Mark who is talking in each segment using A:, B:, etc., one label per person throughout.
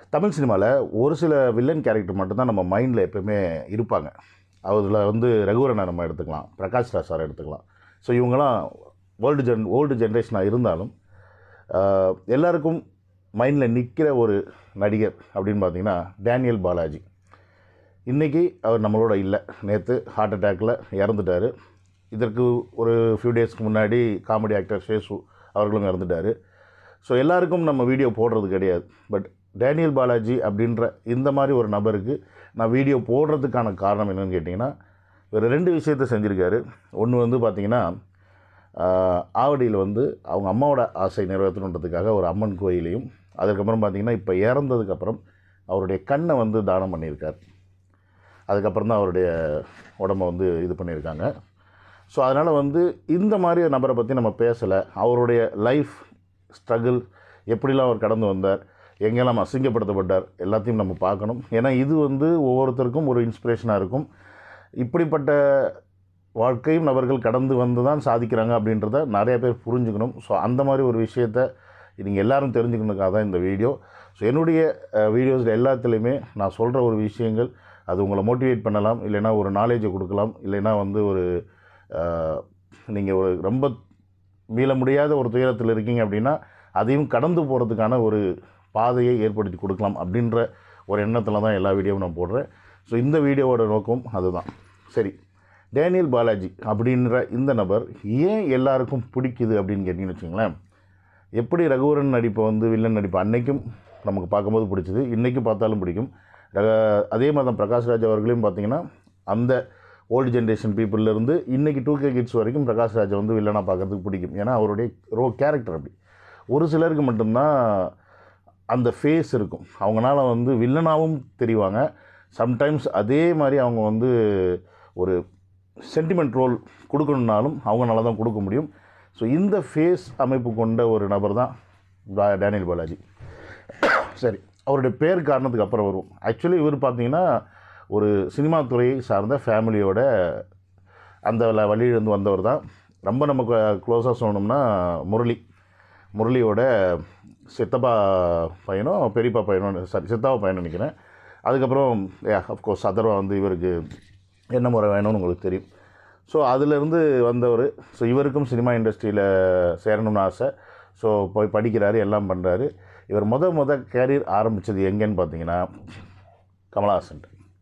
A: தமிழ் சினிமாவில் ஒரு சில வில்லன் கேரக்டர் மட்டும்தான் நம்ம மைண்டில் எப்போயுமே இருப்பாங்க. அதில் வந்து ரகுவரனை நம்ம எடுத்துக்கலாம், பிரகாஷ் ராஜ் சார் எடுத்துக்கலாம். ஸோ இவங்கெல்லாம் ஓல்டு ஜென்ரேஷனாக இருந்தாலும் எல்லாருக்கும் மைண்டில் நிற்கிற ஒரு நடிகர் அப்படின்னு பார்த்தீங்கன்னா டேனியல் பாலாஜி. இன்றைக்கி அவர் நம்மளோட இல்லை, நேற்று ஹார்ட் அட்டாக்கில் இறந்துட்டார். இதற்கு ஒரு ஃபியூ டேஸ்க்கு முன்னாடி காமெடி ஆக்டர் சேசு அவர்களும் இறந்துட்டார். ஸோ எல்லாருக்கும் நம்ம வீடியோ போடுறது கிடையாது. பட் டேனியல் பாலாஜி அப்படின்ற இந்த மாதிரி ஒரு நபருக்கு நான் வீடியோ போடுறதுக்கான காரணம் என்னென்னு கேட்டிங்கன்னா, ஒரு 2 விஷயத்தை செஞ்சுருக்காரு. ஒன்று வந்து பார்த்திங்கன்னா, ஆவடியில் வந்து அவங்க அம்மாவோட ஆசை நிறைவேற்றணுன்றதுக்காக ஒரு அம்மன் கோயிலையும், அதுக்கப்புறம் பார்த்திங்கன்னா இப்போ இறந்ததுக்கப்புறம் அவருடைய கண்ணை வந்து தானம் பண்ணியிருக்கார். அதுக்கப்புறம் தான் அவருடைய உடம்பை வந்து இது பண்ணியிருக்காங்க. ஸோ அதனால் வந்து இந்த மாதிரி நபரை பற்றி நம்ம பேசலை. அவருடைய லைஃப் ஸ்ட்ரகிள் எப்படிலாம் அவர் கடந்து வந்தார், எங்கெல்லாம் அசிங்கப்படுத்தப்பட்டார், எல்லாத்தையும் நம்ம பார்க்கணும். ஏன்னா இது வந்து ஒவ்வொருத்தருக்கும் ஒரு இன்ஸ்பிரேஷனாக இருக்கும். இப்படிப்பட்ட வாழ்க்கையும் நபர்கள் கடந்து வந்து தான் சாதிக்கிறாங்க அப்படின்றத நிறைய பேர் புரிஞ்சுக்கணும். ஸோ அந்த மாதிரி ஒரு விஷயத்தை நீங்கள் எல்லோரும் தெரிஞ்சுக்கணுக்காக தான் இந்த வீடியோ. ஸோ என்னுடைய வீடியோஸில் எல்லாத்துலேயுமே நான் சொல்கிற ஒரு விஷயங்கள் அது உங்களை மோட்டிவேட் பண்ணலாம், இல்லைன்னா ஒரு நாலேஜை கொடுக்கலாம், இல்லைன்னா வந்து ஒரு நீங்கள் ஒரு ரொம்ப மீள முடியாத ஒரு துயரத்தில் இருக்கீங்க அப்படின்னா அதையும் கடந்து போகிறதுக்கான ஒரு பாதையை ஏற்படுத்தி கொடுக்கலாம் அப்படின்ற ஒரு எண்ணத்தில் தான் எல்லா வீடியோவும் நான் போடுறேன். ஸோ இந்த வீடியோவோட நோக்கம் அதுதான். சரி, டேனியல் பாலாஜி அப்படின்ற இந்த நபர் ஏன் எல்லாருக்கும் பிடிக்குது அப்படின்னு கேட்டிங்கன்னு வச்சுங்களேன். எப்படி ரகுவரன் நடிப்பை வந்து வில்லன் நடிப்பு அன்னைக்கும் நமக்கு பார்க்கும்போது பிடிச்சிது, இன்றைக்கும் பார்த்தாலும் பிடிக்கும். அதே மாதிரி தான் பிரகாஷ் ராஜ் அவர்களையும் பார்த்திங்கன்னா அந்த ஓல்டு ஜென்ரேஷன் பீப்புளிலேருந்து இன்றைக்கி 2K கிட்ஸ் வரைக்கும் பிரகாஷ் ராஜை வந்து வில்லனாக பார்க்கறதுக்கு பிடிக்கும். ஏன்னா அவருடைய கேரக்டர் அப்படி. ஒரு சிலருக்கு மட்டும்தான் அந்த ஃபேஸ் இருக்கும், அவங்களால வந்து வில்லனாகவும் தெரிவாங்க. சம்டைம்ஸ் அதே மாதிரி அவங்க வந்து ஒரு சென்டிமெண்ட் ரோல் கொடுக்கணுன்னாலும் அவங்களால தான் கொடுக்க முடியும். ஸோ இந்த ஃபேஸ் அமைப்பு கொண்ட ஒரு நபர் தான் டேனியல் பாலாஜி. சரி, அவருடைய பேர் காரணத்துக்கு அப்புறம் வருவோம். ஆக்சுவலி இவர் பார்த்திங்கன்னா ஒரு சினிமா துறையை சார்ந்த ஃபேமிலியோட அந்த வழியிலிருந்து வந்தவர் தான். ரொம்ப நமக்கு க்ளோஸாக சொல்லணும்னா முரளியோட சித்தப்பா பையனோ பெரியப்பா பையனோ, சித்தாப்பா பையனோ நினைக்கிறேன். அதுக்கப்புறம் அஃப்கோர்ஸ் அதர்வா வந்து இவருக்கு என்ன முறை வேணும்னு உங்களுக்கு தெரியும். ஸோ அதிலிருந்து வந்தவர். ஸோ இவருக்கும் சினிமா இண்டஸ்ட்ரியில் சேரணும்னு ஆசை. ஸோ போய் படிக்கிறாரு, எல்லாம் பண்ணுறாரு. இவர் முத கேரியர் ஆரம்பித்தது எங்கேன்னு பார்த்தீங்கன்னா கமலஹாசன்.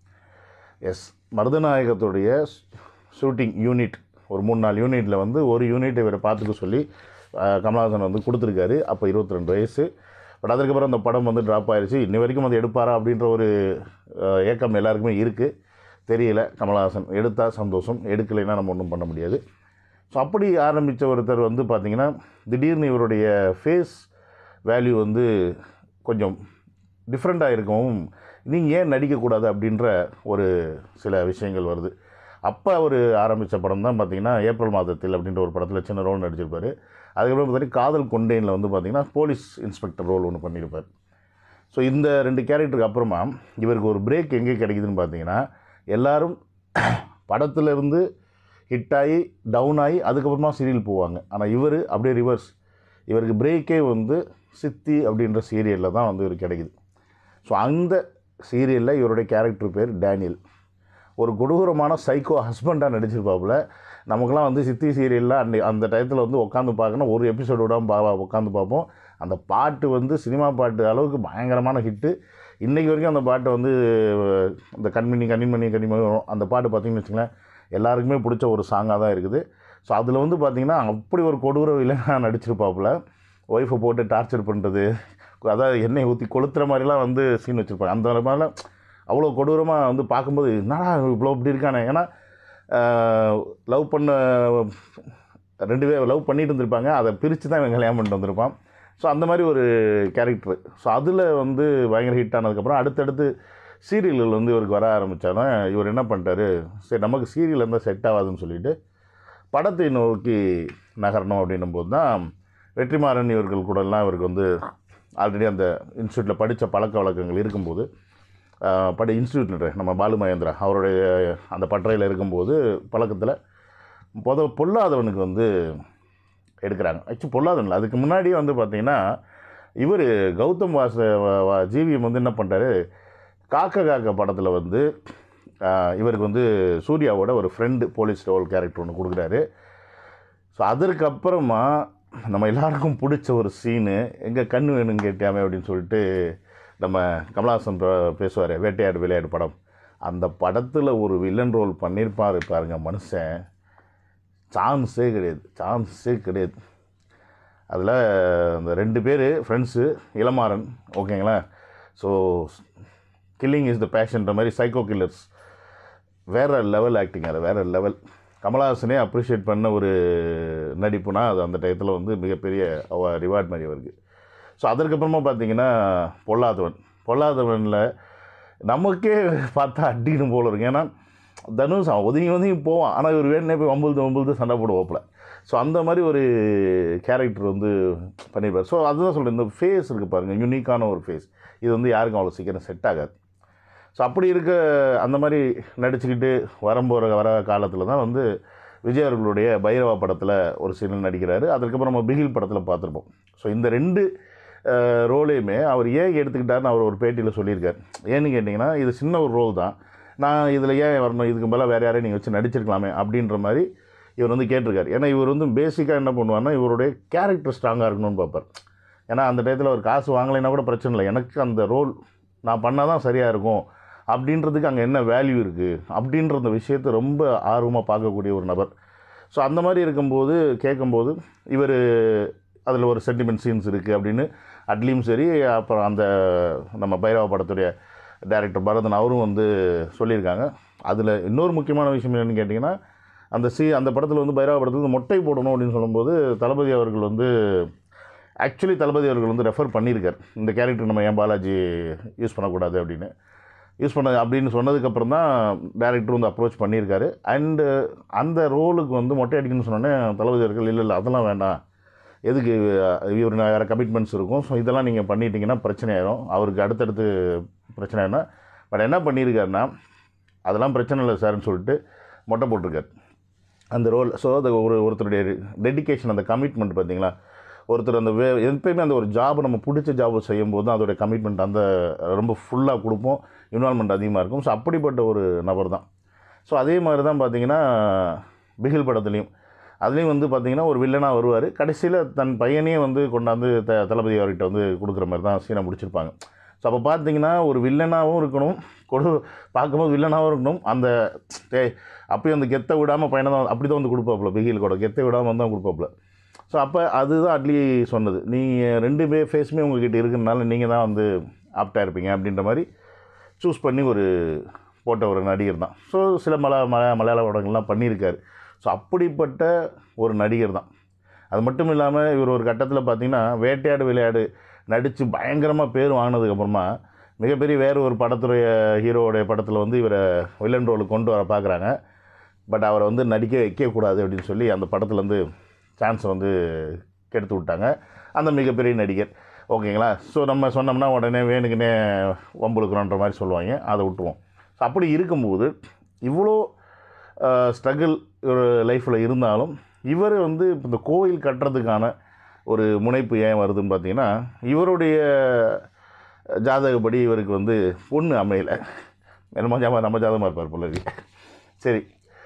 A: மருதநாயகத்துடைய ஷூட்டிங் யூனிட் ஒரு 3-4 யூனிட்டில் வந்து ஒரு யூனிட் இவரை பார்த்துக்க சொல்லி கமலஹாசன் வந்து கொடுத்துருக்காரு. அப்போ 22 வயசு. பட் அதுக்கப்புறம் அந்த படம் வந்து ட்ராப் ஆகிடுச்சு. இன்னி வரைக்கும் வந்து எடுப்பாரா அப்படின்ற ஒரு ஏக்கம் எல்லாருக்குமே இருக்குது. தெரியல. கமலஹாசன் எடுத்தால் சந்தோஷம், எடுக்கலைன்னா நம்ம ஒன்றும் பண்ண முடியாது. ஸோ அப்படி ஆரம்பித்த ஒருத்தர் வந்து பார்த்திங்கன்னா திடீர்னு இவருடைய ஃபேஸ் வேல்யூ வந்து கொஞ்சம் டிஃப்ரெண்ட்டாக இருக்கவும் நீங்கள் ஏன் நடிக்கக்கூடாது அப்படின்ற ஒரு சில விஷயங்கள் வருது. அப்போ அவர் ஆரம்பித்த படம் தான் பார்த்திங்கன்னா ஏப்ரல் மாதத்தில் அப்படின்ற ஒரு படத்தில் சின்ன ரோல் நடிச்சிருப்பார். அதுக்கப்புறம் பார்த்திங்கன்னா காதல் கொண்டேனில் வந்து பார்த்திங்கன்னா போலீஸ் இன்ஸ்பெக்டர் ரோல் ஒன்று பண்ணியிருப்பார். ஸோ இந்த 2 கேரக்டருக்கு அப்புறமா இவருக்கு ஒரு பிரேக் எங்கே கிடைக்குதுன்னு பார்த்தீங்கன்னா, எல்லோரும் படத்துலேருந்து ஹிட் ஆகி டவுன் ஆகி அதுக்கப்புறமா சீரியல் போவாங்க. ஆனால் இவர் அப்படியே ரிவர்ஸ். இவருக்கு பிரேக்கே வந்து சித்தி அப்படின்ற சீரியலில் தான் வந்து இவருக்கு கிடைக்குது. ஸோ அந்த சீரியலில் இவருடைய கேரக்டர் பேர் டேனியல். ஒரு கொடூரமான சைக்கோ ஹஸ்பண்டாக நடிச்சிருப்பாப்புல. நமக்குலாம் வந்து சித்தி சீரியலில் அந்த டயத்தில் வந்து உட்காந்து பார்க்கணும், ஒரு எபிசோடு விடாமல் உட்காந்து பார்ப்போம். அந்த பாட்டு வந்து சினிமா பாட்டு அளவுக்கு பயங்கரமான ஹிட்டு. இன்றைக்கி வரைக்கும் அந்த பாட்டை வந்து இந்த கண்மணி வரும். அந்த பாட்டு பார்த்திங்கன்னு வச்சுங்களேன், எல்லாருக்குமே பிடிச்ச ஒரு சாங்காக தான் இருக்குது. ஸோ அதில் வந்து பார்த்திங்கன்னா அப்படி ஒரு கொடூர வில்லனாக நடிச்சிருப்பாப்புல. ஒய்ஃபை போட்டு டார்ச்சர் பண்ணுறது, அதாவது எண்ணெய் ஊற்றி கொளுத்துற மாதிரிலாம் வந்து சீன் வச்சுருப்பாங்க. அந்த மாதிரிலாம் அவ்வளோ கொடூரமாக வந்து பார்க்கும்போது என்னடா இவ்வளோ இப்படி இருக்கானே. ஏன்னா லவ் பண்ண 2 பேர் லவ் பண்ணிட்டு இருந்திருப்பாங்க, அதை பிரித்து தான் இவன் கல்யாணம் பண்ணிட்டு வந்திருப்பான். ஸோ அந்த மாதிரி ஒரு கேரக்டர். ஸோ அதில் வந்து பயங்கர ஹிட் ஆனதுக்கப்புறம் அடுத்தடுத்து சீரியல்கள் வந்து இவருக்கு வர ஆரம்பித்தாலும் இவர் என்ன பண்ணிட்டாரு, சரி நமக்கு சீரியல் இருந்தால் செட் ஆகாதுன்னு சொல்லிவிட்டு படத்தை நோக்கி நகரணும் அப்படின்னும்போது தான் வெற்றிமாறன் இவர்கள் கூடலாம் இவருக்கு வந்து ஆல்ரெடி அந்த இன்ஸ்டியூட்டில் படித்த பழக்க வழக்கங்கள் இருக்கும்போது இன்ஸ்டியூட்டில் நம்ம பாலு மகேந்திரா அவருடைய அந்த பட்டறையில் இருக்கும்போது பழக்கத்தில் பொல்லாதவனுக்கு வந்து எடுக்கிறாங்க. ஆக்சுவலி பொல்லாதவன் இல்லை, அதுக்கு முன்னாடியே வந்து பார்த்திங்கன்னா இவர் கௌதம் ஜிவிஎம் வந்து என்ன பண்ணுறாரு, காக்க காக்க படத்தில் வந்து இவருக்கு வந்து சூர்யாவோட ஒரு ஃப்ரெண்டு போலீஸ் ரோல் கேரக்டர் ஒன்று கொடுக்குறாரு. ஸோ அதற்கப்புறமா நம்ம எல்லாருக்கும் பிடிச்ச ஒரு சீனு, எங்கே கண்ணு வேணும்னு கேட்டியாமே அப்படின்னு சொல்லிட்டு நம்ம கமலஹாசன் பேசுவார், வேட்டையாடு விளையாடு படம். அந்த படத்தில் ஒரு வில்லன் ரோல் பண்ணியிருப்பார் பாருங்க மனுஷன், சான்ஸே கிடையாது. அதில் அந்த 2 பேர் ஃப்ரெண்ட்ஸு, இளமாறன், ஓகேங்களா. ஸோ கில்லிங் இஸ் த பேஷன்ற மாதிரி சைக்கோ கில்லர்ஸ், வேறு லெவல் ஆக்டிங், அது வேறு லெவல். கமலஹாசனே அப்ரிஷியேட் பண்ண ஒரு நடிப்புனா அது அந்த டயத்தில் வந்து மிகப்பெரிய ரிவார்ட் மாதிரி அவருக்கு. ஸோ அதற்கப்புறமா பார்த்தீங்கன்னா பொல்லாதவனில் நமக்கே பார்த்தா அடிக்கணும் போல இருக்கு. ஏன்னா தனுஷ் ஒதுங்கி போவான், ஆனால் இவர் வேணே போய் வம்புழுது சண்டை போடுவோப்பில். ஸோ அந்த மாதிரி ஒரு கேரக்டர் வந்து பண்ணியிருப்பார். ஸோ அதுதான் சொல்கிறேன், இந்த ஃபேஸ் இருக்குது பாருங்கள், யூனிக்கான ஒரு ஃபேஸ். இது வந்து யாருக்கும் அவ்வளோ சீக்கிரம் செட் ஆகாது. ஸோ அப்படி இருக்க அந்த மாதிரி நடிச்சுக்கிட்டு வர காலத்தில் தான் வந்து விஜய் அவர்களுடைய பைரவா படத்தில் ஒரு சீனில் நடிக்கிறாரு. அதுக்கப்புறம் நம்ம பிகில் படத்தில் பார்த்துருப்போம். ஸோ இந்த 2 ரோலையுமே அவர் ஏன் எடுத்துக்கிட்டாருன்னு அவர் ஒரு பேட்டியில் சொல்லியிருக்கார். ஏன்னு கேட்டிங்கன்னா, இது சின்ன ஒரு ரோல் தான், நான் இதில் ஏன் வரணும், இதுக்கு மேலே வேறு யாரையும் நீங்கள் வச்சு நடிச்சிருக்கலாமே அப்படின்ற மாதிரி இவர் வந்து கேட்டிருக்காரு. ஏன்னா இவர் வந்து பேசிக்காக என்ன பண்ணுவார்னா, இவருடைய கேரக்டர் ஸ்ட்ராங்காக இருக்கணும்னு பார்ப்பார். ஏன்னா அந்த டயத்தில் அவர் காசு வாங்கலைன்னா கூட பிரச்சனை இல்லை, எனக்கு அந்த ரோல் நான் பண்ணால் தான் சரியாக இருக்கும் அப்படின்றதுக்கு அங்கே என்ன வேல்யூ இருக்குது அப்படின்ற அந்த விஷயத்தை ரொம்ப ஆர்வமாக பார்க்கக்கூடிய ஒரு நபர். ஸோ அந்த மாதிரி இருக்கும்போது கேட்கும்போது இவர் அதில் ஒரு சென்டிமெண்ட் சீன்ஸ் இருக்குது அப்படின்னு அட்லியும் சரி, அப்புறம் அந்த நம்ம பைரவா படத்துடைய டைரக்டர் பரதன் அவரும் வந்து சொல்லியிருக்காங்க. அதில் இன்னொரு முக்கியமான விஷயம் என்னென்னு கேட்டிங்கன்னா, அந்த படத்தில் வந்து பைரவா படத்தில் வந்து மொட்டை போடணும் அப்படின்னு சொல்லும்போது தளபதி அவர்கள் வந்து ரெஃபர் பண்ணியிருக்கார், இந்த கேரக்டர் நம்ம ஏன் பாலாஜி யூஸ் பண்ணக்கூடாது அப்படின்னு சொன்னதுக்கப்புறம் தான் டேரக்டர் வந்து அப்ரோச் பண்ணியிருக்காரு. அண்டு அந்த ரோலுக்கு வந்து மொட்டை அடிக்கணும்னு சொன்னோன்னே தளபதி அவர்கள் இல்லை அதெல்லாம் வேண்டாம், எதுக்கு, இவர் வேறு கமிட்மெண்ட்ஸ் இருக்கும், ஸோ இதெல்லாம் நீங்கள் பண்ணிட்டீங்கன்னா பிரச்சனை ஆயிடும், அவருக்கு அடுத்தடுத்து பிரச்சனை ஆயிடும். பட் என்ன பண்ணியிருக்காருன்னா, அதெல்லாம் பிரச்சனை இல்லை சார்ன்னு சொல்லிட்டு மொட்டை போட்டிருக்காரு அந்த ரோல். ஸோ அது ஒருத்தருடைய டெடிக்கேஷன், அந்த கமிட்மெண்ட் பார்த்தீங்களா, ஒருத்தர் அந்த எப்பயுமே அந்த ஒரு ஜாப் நம்ம பிடிச்ச ஜாப் செய்யும்போது தான் அதோடைய கமிட்மெண்ட் அந்த ரொம்ப ஃபுல்லாக கொடுப்போம், இன்வால்மெண்ட் அதிகமாக இருக்கும். ஸோ அப்படிப்பட்ட ஒரு நபர் தான். ஸோ அதே மாதிரி தான் பார்த்திங்கன்னா பிகில் படத்துலேயும் அதுலேயும் வந்து பார்த்திங்கன்னா ஒரு வில்லனாக வருவார், கடைசியில் தன் பையனே வந்து கொண்டாந்து தளபதி அவர்கிட்ட வந்து கொடுக்குற மாதிரி தான் சீனை முடிச்சிருப்பாங்க. ஸோ அப்போ பார்த்திங்கன்னா ஒரு வில்லனாகவும் இருக்கணும், பார்க்கும்போது வில்லனாகவும் இருக்கணும், அந்த அப்பயும் அந்த கெத்தை விடாமல் பையனை தான் அப்படி தான் வந்து கொடுப்பாப்புல, பிகில் கூட கெத்தை விடாமல் தான் கொடுப்பாப்புல. ஸோ அப்போ அதுதான் அட்லி சொன்னது, நீங்கள் 2 ஃபேஸுமே உங்கள்கிட்ட இருக்கிறதுனால நீங்கள் தான் வந்து ஆப்டாக இருப்பீங்க அப்படின்ற மாதிரி சூஸ் பண்ணி போட்ட ஒரு நடிகர் தான். ஸோ சில மலையாள படங்கள்லாம் பண்ணியிருக்காரு. ஸோ அப்படிப்பட்ட ஒரு நடிகர் தான். அது மட்டும் இல்லாமல் இவர் ஒரு கட்டத்தில் பார்த்திங்கன்னா வேட்டையாடு விளையாடு நடித்து பயங்கரமாக பேர் வாங்கினதுக்கப்புறமா மிகப்பெரிய வேறு ஒரு படத்துடைய ஹீரோடைய படத்தில் வந்து இவரை வில்லன் ரோலுக்கு கொண்டு வர பார்க்குறாங்க. பட் அவரை வந்து நடிக்க வைக்கக்கூடாது அப்படின்னு சொல்லி அந்த படத்துலேருந்து சான்ஸை வந்து கெடுத்து விட்டாங்க அந்த மிகப்பெரிய நடிகர், ஓகேங்களா. ஸோ நம்ம சொன்னோம்னா உடனே வேணுக்குன்னே வம்புழுக்கிறோன்ற மாதிரி சொல்லுவாங்க, அதை விட்டுருவோம். ஸோ அப்படி இருக்கும்போது இவ்வளோ ஸ்ட்ரகிள் ஒரு லைஃப்பில் இருந்தாலும் இவர் வந்து இப்போ இந்த கோவில் கட்டுறதுக்கான ஒரு முனைப்பு ஏன் வருதுன்னு பார்த்தீங்கன்னா, இவருடைய ஜாதகப்படி இவருக்கு வந்து பொண்ணு அமையலை, நம்ம ஜாதகமாக இருப்பார் போல இருக்கு. சரி,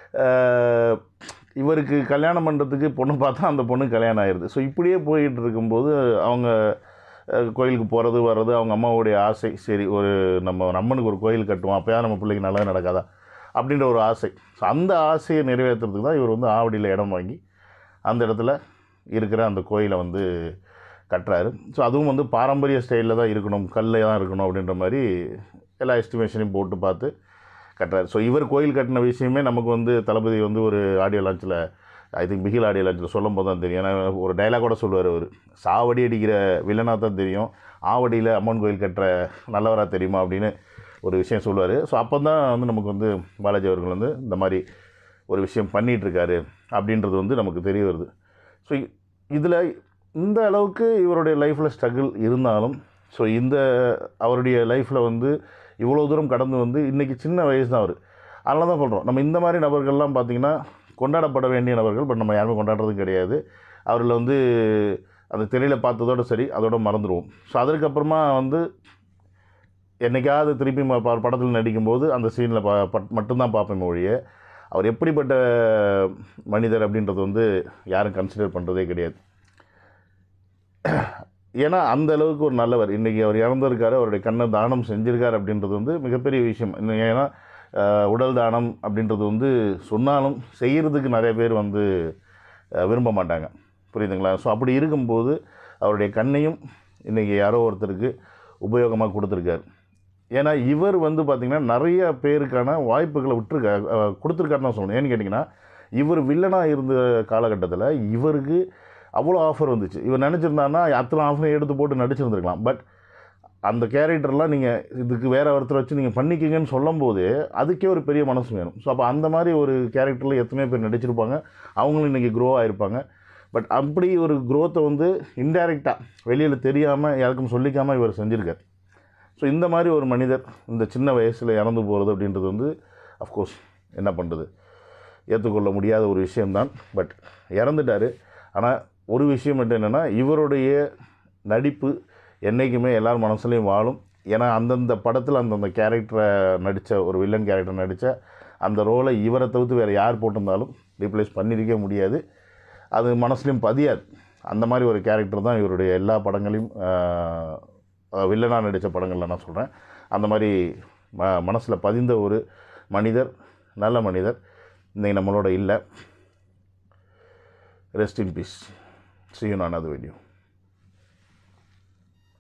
A: இவருக்கு கல்யாணம் பண்ணுறதுக்கு பொண்ணு பார்த்தா அந்த பொண்ணு கல்யாணம் ஆயிடுது. ஸோ இப்படியே போயிட்டு இருக்கும்போது அவங்க கோயிலுக்கு போகிறது வர்றது, அவங்க அம்மாவுடைய ஆசை, சரி ஒரு நம்ம அம்மனுக்கு ஒரு கோயில் கட்டுவோம், அப்போயா நம்ம பிள்ளைக்கு நல்லது நடக்காதா அப்படின்ற ஒரு ஆசை. ஸோ அந்த ஆசையை நிறைவேற்றுறதுக்கு தான் இவர் வந்து ஆவடியில் இடம் வாங்கி அந்த இடத்துல இருக்கிற அந்த கோயிலை வந்து கட்டுறாரு. ஸோ அதுவும் வந்து பாரம்பரிய ஸ்டைலில் தான் இருக்கணும், கல்லில் தான் இருக்கணும் அப்படின்ற மாதிரி எல்லா எஸ்டிமேஷனையும் போட்டு பார்த்து கட்டுறாரு. ஸோ இவர் கோயில் கட்டின விஷயமே நமக்கு வந்து தளபதி வந்து ஒரு ஆடியோ லான்ச்சில், ஐ திங்க் பிகில் ஆடியோ லான்ச்சில் சொல்லும் போது தான் தெரியும். ஏன்னா ஒரு டைலாக் கூட சொல்லுவார் அவர், சாவடி அடிக்கிற வில்லனாக தான் தெரியும், ஆவடியில் அம்மன் கோயில் கட்டுற நல்லவராக தெரியுமா அப்படின்னு ஒரு விஷயம் சொல்லுவார். ஸோ அப்போ தான் வந்து நமக்கு வந்து பாலாஜி அவர்கள் வந்து இந்த மாதிரி ஒரு விஷயம் பண்ணிகிட்ருக்காரு அப்படின்றது வந்து நமக்கு தெரிய வருது. ஸோ இதில் இந்த அளவுக்கு இவருடைய லைஃப்பில் ஸ்ட்ரகிள் இருந்தாலும், ஸோ அவருடைய லைஃப்பில் வந்து இவ்வளோ தூரம் கடந்து வந்து இன்றைக்கி சின்ன வயசு தான் அவர். அதனால தான் சொல்கிறோம், நம்ம இந்த மாதிரி நபர்கள்லாம் பார்த்திங்கன்னா கொண்டாடப்பட வேண்டிய நபர்கள், பட் நம்ம யாருமே கொண்டாடுறதும் கிடையாது. அவரில் வந்து அந்த திரையில் பார்த்ததோடு சரி, அதோட மறந்துடுவோம். ஸோ அதற்கப்புறமா வந்து என்றைக்காவது திருப்பி படத்தில் நடிக்கும்போது அந்த சீனில் மட்டும்தான் பார்ப்பேன் ஒழிய, அவர் எப்படிப்பட்ட மனிதர் அப்படின்றது வந்து யாரும் கன்சிடர் பண்ணுறதே கிடையாது. ஏன்னா அந்த அளவுக்கு ஒரு நல்லவர். இன்றைக்கி அவர் இறந்திருக்காரு, அவருடைய கண்ணை தானம் செஞ்சுருக்கார் அப்படின்றது வந்து மிகப்பெரிய விஷயம். ஏன்னா உடல் தானம் அப்படின்றது வந்து சொன்னாலும் செய்கிறதுக்கு நிறைய பேர் வந்து விரும்ப மாட்டாங்க, புரியுதுங்களா? ஸோ அப்படி இருக்கும்போது அவருடைய கண்ணையும் இன்றைக்கி யாரோ ஒருத்தருக்கு உபயோகமாக கொடுத்துருக்காரு. ஏன்னா இவர் வந்து பார்த்திங்கன்னா நிறைய பேருக்கான வாய்ப்புகளை கொடுத்துருக்காருன்னு தான் சொல்லணும். ஏன்னு கேட்டிங்கன்னா, இவர் வில்லனாக இருந்த காலகட்டத்தில் இவருக்கு அவ்வளோ ஆஃபர் வந்துச்சு. இவர் நினச்சிருந்தாருன்னா அத்தனை ஆஃபரையும் எடுத்து போட்டு நடிச்சிருந்துருக்கலாம். பட் அந்த கேரக்டர்லாம் நீங்கள் இதுக்கு வேறு ஒருத்தர் வச்சு நீங்கள் பண்ணிக்கிங்கன்னு சொல்லும்போது அதுக்கே ஒரு பெரிய மனசு வேணும். ஸோ அப்போ அந்த மாதிரி ஒரு கேரக்டரில் எத்தனையோ பேர் நடிச்சிருப்பாங்க, அவங்களும் இன்றைக்கி க்ரோ ஆகிருப்பாங்க. பட் அப்படி ஒரு க்ரோத்தை வந்து இன்டைரக்டாக வெளியில் தெரியாமல் யாருக்கும் சொல்லிக்காமல் இவர் செஞ்சுருக்கார். ஸோ இந்த மாதிரி ஒரு மனிதர் இந்த சின்ன வயசில் இறந்து போகிறது அப்படின்றது வந்து அஃப்கோர்ஸ் என்ன பண்ணுறது, ஏற்றுக்கொள்ள முடியாத ஒரு விஷயம்தான். பட் இறந்துட்டார். ஆனால் ஒரு விஷயம் மட்டும் என்னென்னா, இவருடைய நடிப்பு என்றைக்குமே எல்லார் மனசுலையும் வாழும். ஏன்னா அந்தந்த படத்தில் அந்தந்த கேரக்டரை நடித்த ஒரு வில்லன் கேரக்டர் நடித்த அந்த ரோலை இவரை தவிர்த்து வேறு யார் போட்டிருந்தாலும் ரீப்ளேஸ் பண்ணியிருக்க முடியாது. அது மனசுலையும் பதியாது. அந்த மாதிரி ஒரு கேரக்டர் தான் இவருடைய எல்லா படங்களையும் வில்லனாக நடித்த படங்களில் நான் சொல்கிறேன். அந்த மாதிரி மனசில் பதிந்த ஒரு மனிதர், நல்ல மனிதர் இன்றைக்கி நம்மளோட இல்லை. Rest in peace. See you in another video.